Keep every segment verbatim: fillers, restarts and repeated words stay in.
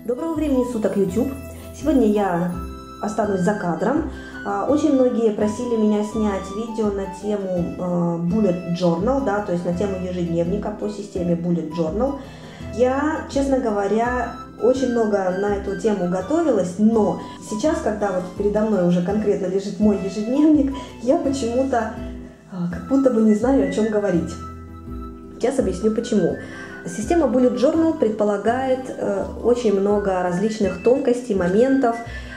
Доброго времени суток, YouTube! Сегодня я останусь за кадром. Очень многие просили меня снять видео на тему Bullet Journal, да, то есть на тему ежедневника по системе Bullet Journal. Я, честно говоря, очень много на эту тему готовилась, но сейчас, когда вот передо мной уже конкретно лежит мой ежедневник, я почему-то как будто бы не знаю, о чем говорить. Сейчас объясню почему. Система Bullet Journal предполагает э, очень много различных тонкостей, моментов.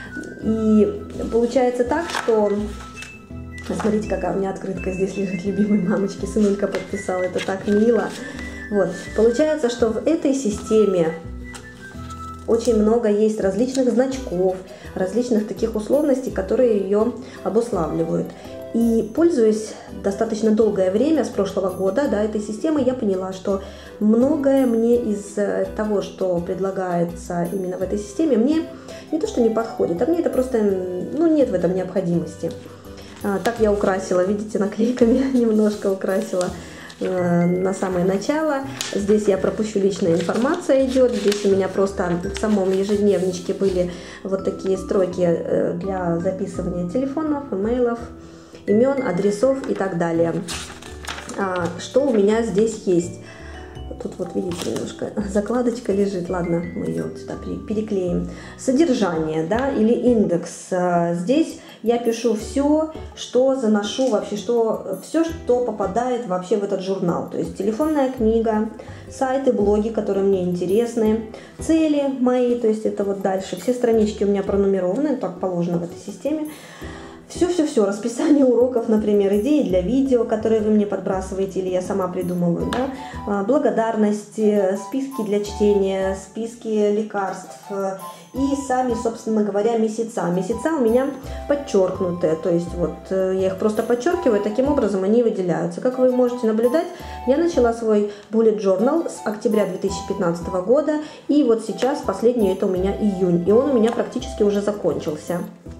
И получается так, что... Смотрите, какая у меня открытка здесь лежит, любимой мамочки. Сынулька подписала, это так мило. Вот. Получается, что в этой системе очень много есть различных значков, различных таких условностей, которые ее обуславливают. И пользуясь достаточно долгое время, с прошлого года, да, этой системой, я поняла, что многое мне из того, что предлагается именно в этой системе, мне не то что не подходит, а мне это просто, ну, нет в этом необходимости. А, так я украсила, видите, наклейками немножко украсила э, на самое начало. Здесь я пропущу, личная информация идет. Здесь у меня просто в самом ежедневничке были вот такие строки для записывания телефонов, имейлов, имен, адресов и так далее. А, что у меня здесь есть? Тут вот видите, немножко закладочка лежит. Ладно, мы ее вот сюда переклеим. Содержание, да, или индекс. А, здесь я пишу все, что заношу вообще, что все, что попадает вообще в этот журнал. То есть телефонная книга, сайты, блоги, которые мне интересны, цели мои, то есть это вот дальше. Все странички у меня пронумерованы, так положено в этой системе. Все-все-все, расписание уроков, например, идеи для видео, которые вы мне подбрасываете или я сама придумываю, да? Благодарности, списки для чтения, списки лекарств и сами, собственно говоря, месяца. Месяца у меня подчеркнутые, то есть вот я их просто подчеркиваю, таким образом они выделяются. Как вы можете наблюдать, я начала свой Bullet Journal с октября две тысячи пятнадцатого года, и вот сейчас последний это у меня июнь, и он у меня практически уже закончился.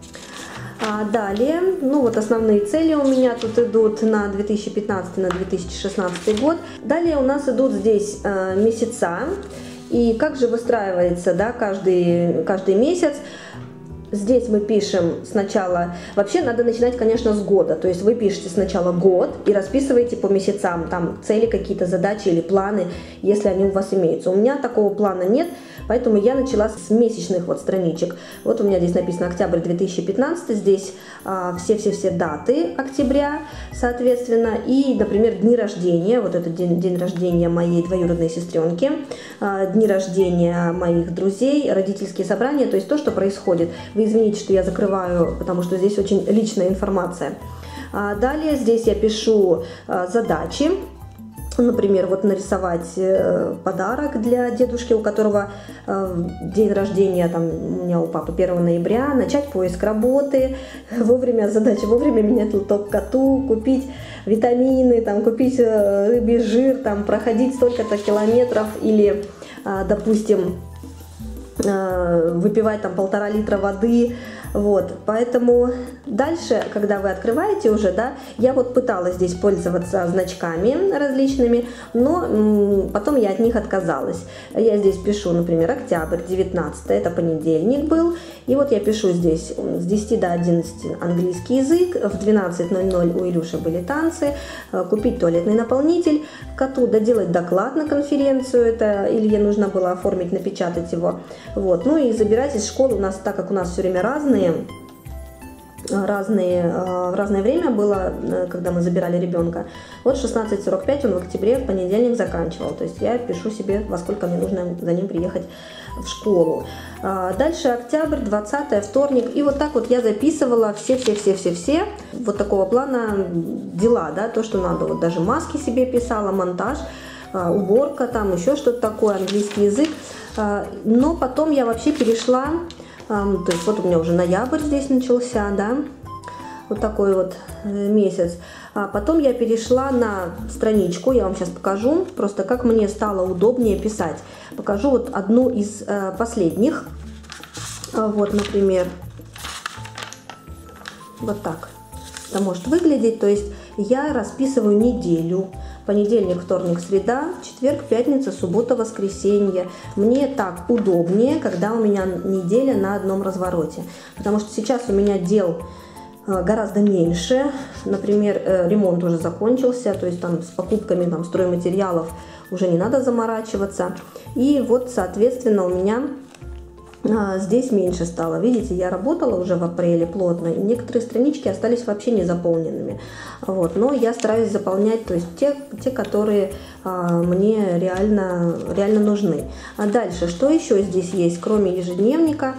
А далее, ну вот основные цели у меня тут идут на две тысячи пятнадцатый, на две тысячи шестнадцатый год. Далее у нас идут здесь э, месяца. И как же выстраивается, да, каждый, каждый месяц. Здесь мы пишем сначала, вообще надо начинать, конечно, с года, то есть вы пишете сначала год и расписываете по месяцам, там цели какие-то, задачи или планы, если они у вас имеются. У меня такого плана нет, поэтому я начала с месячных вот страничек. Вот у меня здесь написано октябрь две тысячи пятнадцатый, здесь все-все-все а, даты октября, соответственно, и, например, дни рождения, вот этот день, день рождения моей двоюродной сестренки, а, дни рождения моих друзей, родительские собрания, то есть то, что происходит. Вы извините, что я закрываю, потому что здесь очень личная информация. А далее здесь я пишу а, задачи. Например, вот нарисовать э, подарок для дедушки, у которого э, день рождения, там, у меня у папы первого ноября, начать поиск работы, вовремя задача, вовремя менять лоток коту, купить витамины, там, купить э, рыбий жир, там, проходить столько-то километров или, э, допустим, э, выпивать там полтора литра воды. Вот, поэтому дальше, когда вы открываете уже, да, я вот пыталась здесь пользоваться значками различными, но потом я от них отказалась. Я здесь пишу, например, октябрь девятнадцатый, это понедельник был, и вот я пишу здесь с десяти до одиннадцати английский язык, в двенадцать ноль ноль у Илюши были танцы, купить туалетный наполнитель, коту доделать доклад на конференцию, это Илье нужно было оформить, напечатать его, вот, ну и забирать из школы у нас, так как у нас все время разные, разные, в разное время было, когда мы забирали ребенка. Вот в шестнадцать сорок пять он в октябре, в понедельник заканчивал. То есть я пишу себе, во сколько мне нужно за ним приехать в школу. Дальше октябрь, двадцатый, вторник. И вот так вот я записывала все-все-все-все-все вот такого плана дела, да, то, что надо. Вот даже маски себе писала, монтаж, уборка, там еще что-то такое, английский язык. Но потом я вообще перешла. То есть вот у меня уже ноябрь здесь начался, да, вот такой вот месяц. А потом я перешла на страничку, я вам сейчас покажу, просто как мне стало удобнее писать. Покажу вот одну из э, последних. Вот, например, вот так это может выглядеть. То есть я расписываю неделю, понедельник, вторник, среда, четверг, пятница, суббота, воскресенье. Мне так удобнее, когда у меня неделя на одном развороте. Потому что сейчас у меня дел гораздо меньше. Например, ремонт уже закончился, то есть там с покупками там, стройматериалов уже не надо заморачиваться. И вот, соответственно, у меня здесь меньше стало. Видите, я работала уже в апреле плотно, и некоторые странички остались вообще не заполненными. Вот. Но я стараюсь заполнять, то есть те, те которые а, мне реально, реально нужны. А дальше, что еще здесь есть, кроме ежедневника?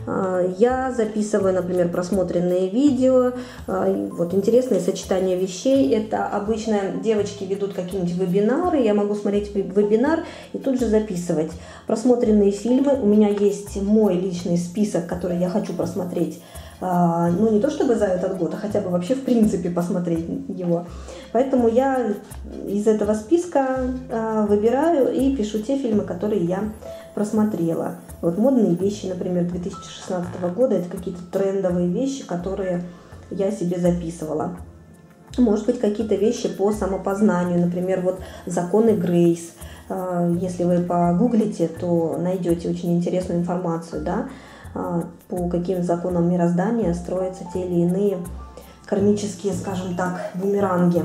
Я записываю, например, просмотренные видео, вот интересные сочетания вещей. Это обычно девочки ведут какие-нибудь вебинары, я могу смотреть вебинар и тут же записывать. Просмотренные фильмы, у меня есть мой личный список, который я хочу просмотреть. Ну, не то чтобы за этот год, а хотя бы вообще в принципе посмотреть его. Поэтому я из этого списка выбираю и пишу те фильмы, которые я просмотрела. Вот модные вещи, например, две тысячи шестнадцатого года, это какие-то трендовые вещи, которые я себе записывала. Может быть, какие-то вещи по самопознанию, например, вот законы Грейс. Если вы погуглите, то найдете очень интересную информацию, да, по каким законам мироздания строятся те или иные кармические, скажем так, бумеранги.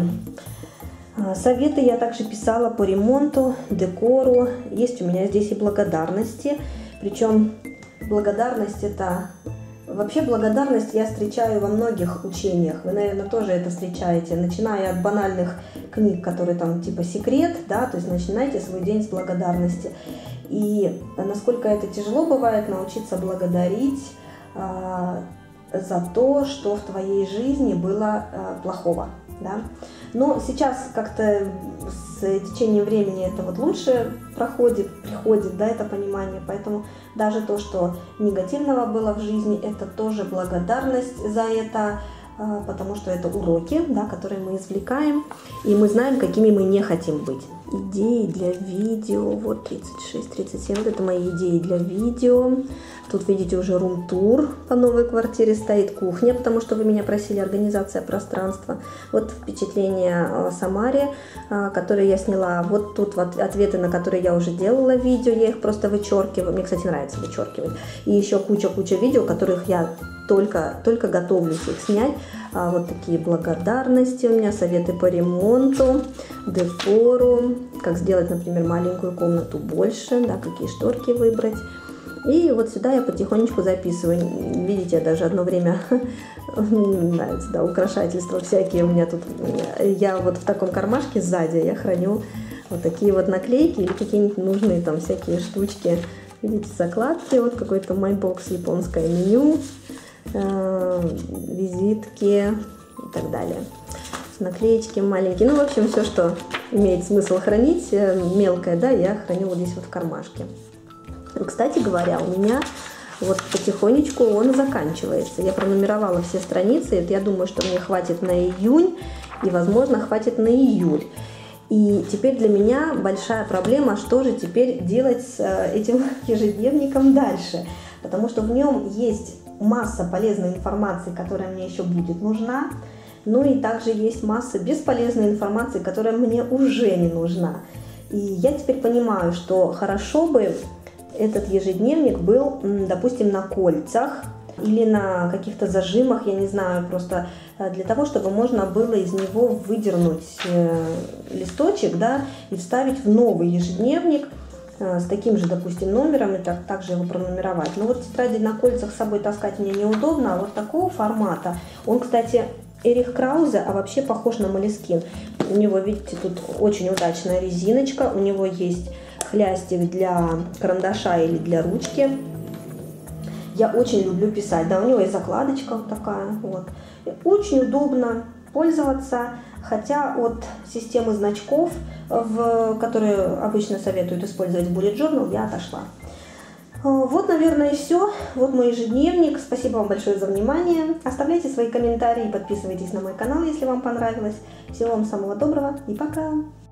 Советы я также писала по ремонту, декору. Есть у меня здесь и благодарности. Причем благодарность это... Вообще благодарность я встречаю во многих учениях. Вы, наверное, тоже это встречаете. Начиная от банальных книг, которые там типа «Секрет», да, то есть начинайте свой день с благодарности. И насколько это тяжело бывает научиться благодарить э, за то, что в твоей жизни было э, плохого. Да? Но сейчас как-то с течением времени это вот лучше проходит, приходит, да, это понимание. Поэтому даже то, что негативного было в жизни, это тоже благодарность за это, потому что это уроки, да, которые мы извлекаем, и мы знаем, какими мы не хотим быть. Идеи для видео, вот тридцать шесть тридцать семь, вот это мои идеи для видео. Тут видите уже рум-тур по новой квартире, стоит кухня, потому что вы меня просили, организация пространства. Вот впечатление о Самаре, которые я сняла. Вот тут вот ответы, на которые я уже делала видео, я их просто вычеркиваю. Мне, кстати, нравится вычеркивать. И еще куча-куча видео, которых я только, только готовлюсь их снять. А вот такие благодарности у меня, советы по ремонту, декору, как сделать, например, маленькую комнату больше, да, какие шторки выбрать. И вот сюда я потихонечку записываю. Видите, даже одно время нравится, да, украшательства всякие у меня тут. Я вот в таком кармашке сзади я храню вот такие вот наклейки или какие-нибудь нужные там всякие штучки. Видите, закладки, вот какой-то майбокс, японское меню, визитки и так далее. Наклеечки маленькие. Ну, в общем, все, что имеет смысл хранить, мелкое, да, я храню вот здесь вот в кармашке. Кстати говоря, у меня вот потихонечку он заканчивается. Я пронумеровала все страницы. Я думаю, что мне хватит на июнь и, возможно, хватит на июль. И теперь для меня большая проблема, что же теперь делать с этим ежедневником дальше. Потому что в нем есть масса полезной информации, которая мне еще будет нужна. Ну и также есть масса бесполезной информации, которая мне уже не нужна. И я теперь понимаю, что хорошо бы этот ежедневник был, допустим, на кольцах или на каких-то зажимах, я не знаю, просто для того, чтобы можно было из него выдернуть листочек, да, и вставить в новый ежедневник с таким же, допустим, номером и так, также его пронумеровать. Но вот тетради на кольцах с собой таскать мне неудобно, а вот такого формата, он, кстати, Эрих Краузе, а вообще похож на Молескин. У него, видите, тут очень удачная резиночка, у него есть хлястик для карандаша или для ручки. Я очень люблю писать, да, у него есть закладочка вот такая, вот. И очень удобно пользоваться, хотя от системы значков, в, которые обычно советуют использовать Bullet Journal, я отошла. Вот, наверное, и все. Вот мой ежедневник. Спасибо вам большое за внимание. Оставляйте свои комментарии, подписывайтесь на мой канал, если вам понравилось. Всего вам самого доброго и пока!